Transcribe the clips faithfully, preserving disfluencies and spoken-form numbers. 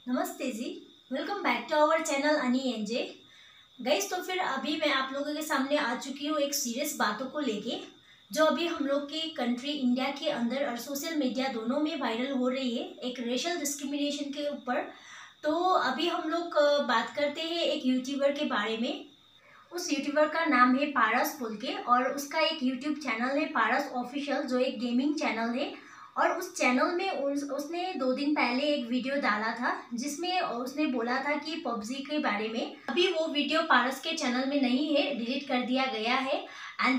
नमस्ते जी, welcome back to our channel Ani NJ. Guys, तो फिर अभी मैं आप लोगों के सामने आ चुकी हूँ एक सीरियस बातों को लेके, जो अभी हम लोग की कंट्री इंडिया के अंदर और सोशल मीडिया दोनों में वायरल हो रही है, एक रेशियल डिस्क्रिमिनेशन के ऊपर। तो अभी हम लोग अ, बात करते हैं एक यूट्यूबर के बारे में। उस यूट्यूबर का नाम है पारस बोल के, और उसका एक यूट्यूब चैनल है पारस ऑफिशियल, जो एक गेमिंग चैनल है। और उस चैनल में उस, उसने दो दिन पहले एक वीडियो डाला था जिसमें उसने बोला था कि पबजी के बारे में। अभी वो वीडियो पारस के चैनल में नहीं है, डिलीट कर दिया गया है। एंड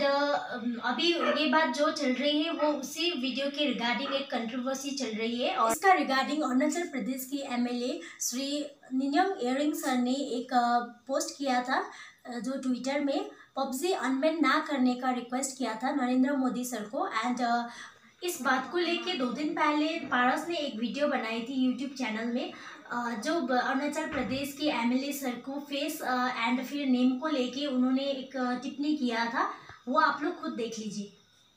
अभी ये बात जो चल रही है वो उसी वीडियो के रिगार्डिंग एक कंट्रोवर्सी चल रही है, और इसका रिगार्डिंग अरुणाचल प्रदेश की एमएलए श्री निन्योंग इरिंग सर ने एक पोस्ट किया था, जो ट्विटर में पबजी अनबैन ना करने का रिक्वेस्ट किया था नरेंद्र मोदी सर को। एंड इस बात को लेके दो दिन पहले पारस ने एक वीडियो बनाई थी यूट्यूब चैनल में, जो अरुणाचल प्रदेश के एमएलए सर को फेस एंड फिर नेम को लेके उन्होंने एक टिप्पणी किया था। वो आप लोग खुद देख लीजिए।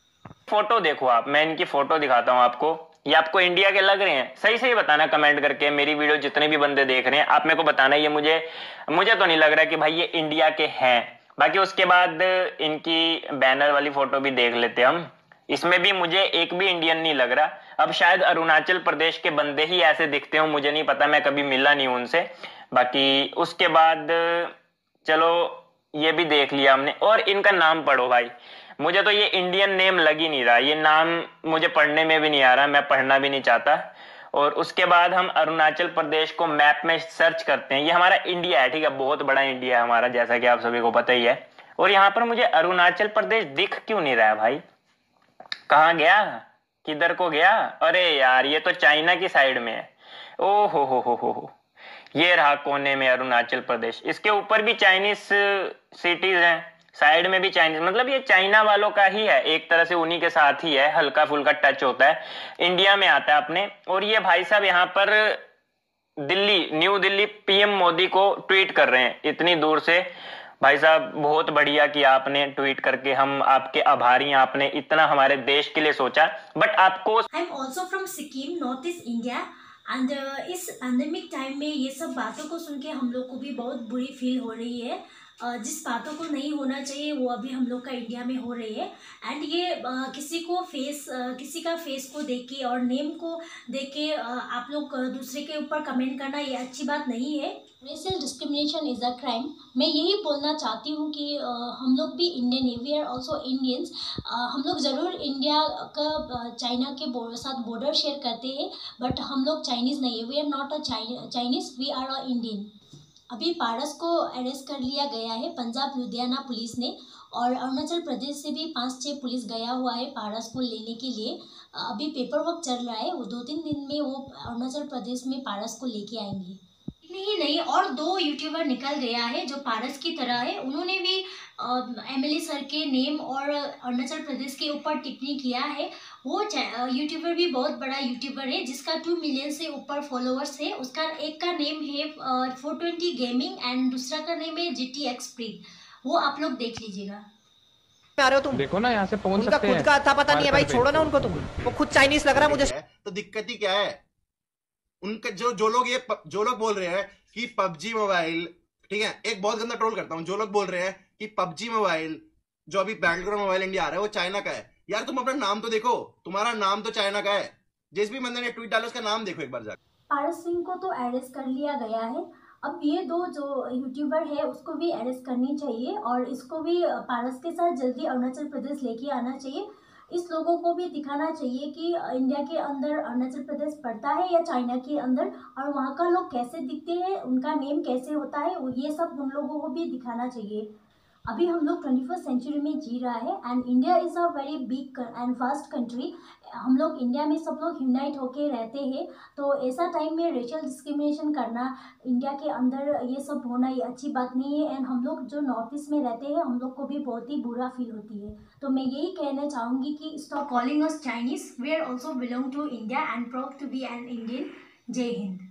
फोटो देखो आप, मैं इनकी फोटो दिखाता हूँ आपको। ये आपको इंडिया के लग रहे हैं? सही सही बताना कमेंट करके। मेरी वीडियो जितने भी बंदे देख रहे हैं, आप मेरे को बताना ये मुझे मुझे तो नहीं लग रहा कि भाई ये इंडिया के हैं। बाकी उसके बाद इनकी बैनर वाली फोटो भी देख लेते हम। इसमें भी मुझे एक भी इंडियन नहीं लग रहा। अब शायद अरुणाचल प्रदेश के बंदे ही ऐसे दिखते हो, मुझे नहीं पता, मैं कभी मिला नहीं उनसे। बाकी उसके बाद चलो ये भी देख लिया हमने। और इनका नाम पढ़ो भाई, मुझे तो ये इंडियन नेम लग ही नहीं रहा। ये नाम मुझे पढ़ने में भी नहीं आ रहा, मैं पढ़ना भी नहीं चाहता। और उसके बाद हम अरुणाचल प्रदेश को मैप में सर्च करते हैं। ये हमारा इंडिया है, ठीक है, बहुत बड़ा इंडिया है हमारा, जैसा कि आप सभी को पता ही है। और यहाँ पर मुझे अरुणाचल प्रदेश दिख क्यों नहीं रहा है भाई? कहाँ गया, किधर को गया? अरे यार, ये तो चाइना की साइड में है। ओ हो हो हो हो हो ये रहा कोने में अरुणाचल प्रदेश। इसके ऊपर भी चाइनीज सिटीज हैं, साइड में भी चाइनीज, मतलब ये चाइना वालों का ही है एक तरह से, उन्हीं के साथ ही है, हल्का फुल्का टच होता है, इंडिया में आता है अपने। और ये भाई साहब यहाँ पर दिल्ली, न्यू दिल्ली पीएम मोदी को ट्वीट कर रहे हैं इतनी दूर से। भाई साहब बहुत बढ़िया किया आपने ट्वीट करके, हम आपके आभारी हैं, आपने इतना हमारे देश के लिए सोचा। बट आपको I am also from Sikkim, north east India. And इस पैंडेमिक टाइम में ये सब बातों को सुन के हम लोग को भी बहुत बुरी फील हो रही है। uh, जिस बातों को नहीं होना चाहिए वो अभी हम लोग का इंडिया में हो रही है। एंड ये uh, किसी को फेस uh, किसी का फेस को देख के और नेम को देख के uh, आप लोग uh, दूसरे के ऊपर कमेंट करना ये अच्छी बात नहीं है। Racial discrimination is a crime. मैं यही बोलना चाहती हूँ कि आ, हम लोग भी इंडियन है, वी आर ऑल्सो इंडियंस। हम लोग ज़रूर इंडिया का चाइना के साथ बॉर्डर शेयर करते हैं, बट हम लोग चाइनीज़ नहीं है। We are not a Chinese, we are a Indian. अभी पारस को अरेस्ट कर लिया गया है पंजाब लुधियाना पुलिस ने, और अरुणाचल प्रदेश से भी पाँच छः पुलिस गया हुआ है पारस को लेने के लिए। अभी पेपर वर्क चल रहा है, वो दो तीन दिन में वो अरुणाचल प्रदेश में पारस को लेके आएंगे। नहीं नहीं, और दो यूट्यूबर निकल गया है जो पारस की तरह है। उन्होंने भी एमएलए सर के नेम और अरुणाचल प्रदेश के ऊपर टिप्पणी किया है। वो यूट्यूबर भी बहुत बड़ा यूट्यूबर है जिसका टू मिलियन से ऊपर फॉलोअर्स है। उसका एक का नेम है फोर ट्वेंटी गेमिंग एंड दूसरा का नेम है जी टी एक्स प्री। वो आप लोग देख लीजिएगा। आ रहे हो तुम? देखो ना, यहाँ से पहुंच उनका सकते खुद हैं। का था पता नहीं है भाई, छोड़ो ना उनको। तुम वो खुद चाइनीज लग रहा है मुझे। तो दिक्कत ही क्या है? उनके जो जो लोग ये जो लोग बोल रहे हैं कि पबजी मोबाइल, ठीक है, एक बहुत गंदा ट्रोल करता हूं, जो लोग बोल रहे हैं कि पबजी मोबाइल जो अभी बैंगलोर मोबाइल इंडिया आ रहा है वो चाइना का है। यार तुम अपना नाम तो देखो, तुम्हारा नाम तो चाइना का है। जिस भी बंदे ने ट्वीट डाला उसका नाम देखो एक बार जाकर। पारस सिंह को तो अरेस्ट कर लिया गया है। अब ये दो जो यूट्यूबर है उसको भी अरेस्ट करनी चाहिए, और इसको भी पारस के साथ जल्दी अरुणाचल प्रदेश लेके आना चाहिए। इस लोगों को भी दिखाना चाहिए कि इंडिया के अंदर अरुणाचल प्रदेश पड़ता है या चाइना के अंदर, और वहाँ का लोग कैसे दिखते हैं, उनका नेम कैसे होता है, ये सब उन लोगों को भी दिखाना चाहिए। अभी हम लोग ट्वेंटी फर्स्ट सेंचुरी में जी रहा है, and India is a very big and fast country. हम लोग इंडिया में सब लोग यूनाइट होके रहते हैं, तो ऐसा टाइम में रेशियल डिस्क्रिमिनेशन करना इंडिया के अंदर, ये सब होना ये अच्छी बात नहीं है। एंड हम लोग जो नॉर्थ ईस्ट में रहते हैं हम लोग को भी बहुत ही बुरा फील होती है। तो मैं यही कहना चाहूँगी कि stop calling us Chinese, we are also belong to India and proud to be an Indian. जय हिंद।